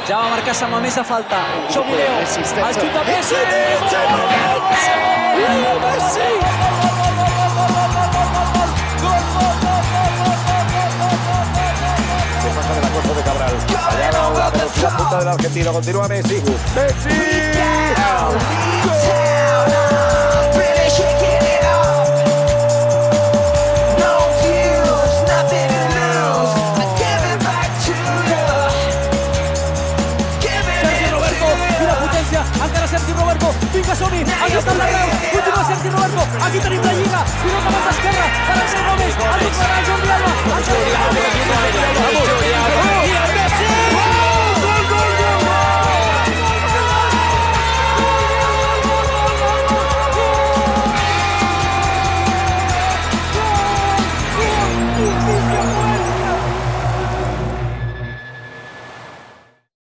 Ja va marcar Sant Mamés a falta. Som Leo. El xut de Messi. Leo Messi. Se pasa del acuerdo de Cabral. Allá la velocidad punta del argentino. Continúa Messi. ¡Messi! Encara Sergi Roberto, vinga som-hi, aquí està el Grau, continua Sergi Roberto, aquí tenim la Lliga, pilota per l'esquerra, per Sergi Gómez, el recupera Jordi Alba,